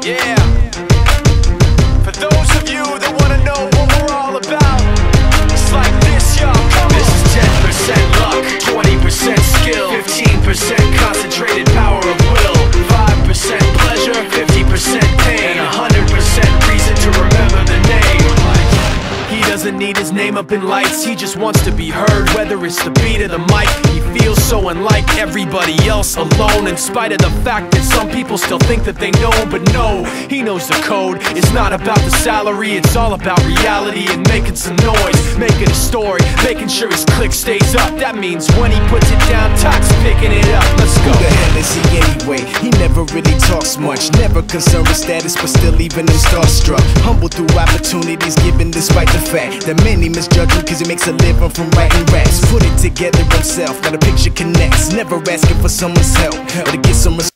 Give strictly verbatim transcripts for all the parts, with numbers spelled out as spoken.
Yeah. For those of you that wanna know what we're all about, it's like this, y'all. This is ten percent luck, twenty percent skill, fifteen percent concentrated power of will, five percent pleasure, fifty percent pain, and one hundred percent reason to remember the name. He doesn't need his name up in lights, he just wants to be heard, whether it's the beat of the mic. He feels so unlike everybody else, alone, in spite of the fact that some people still think that they know him. But no, he knows the code. It's not about the salary, it's all about reality and making some noise, making a story, making sure his click stays up. That means when he puts it down, Tox picking it up. Let's go. Who the hell is he anyway? He never really talks much, never concerned with status, but still even him starstruck. Humble through opportunities given despite the fact that many misjudge him cause he makes a living from writing raps. Put it together himself, now the picture connects. Never asking for someone's help or to get some respect.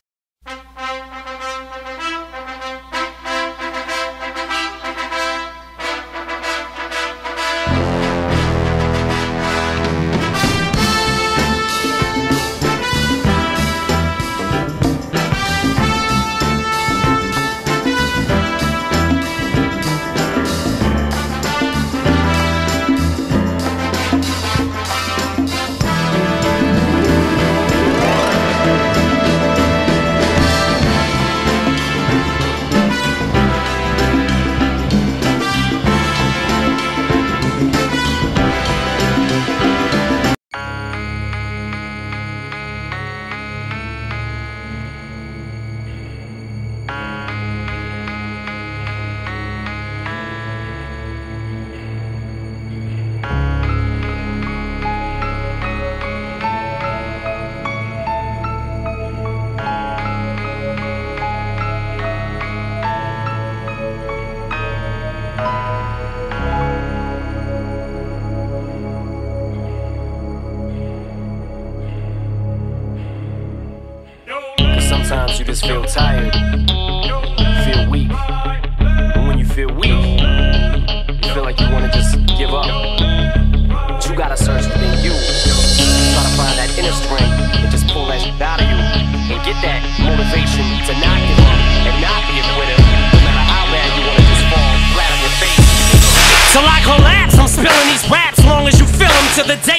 Sometimes you just feel tired, feel weak, and when you feel weak, you feel like you want to just give up. But you gotta search within you, try to find that inner strength and just pull that shit out of you and get that motivation to not give up and not be a quitter, no matter how bad you want to just fall flat on your face. Till I collapse, I'm spilling these raps long as you feel them, to the day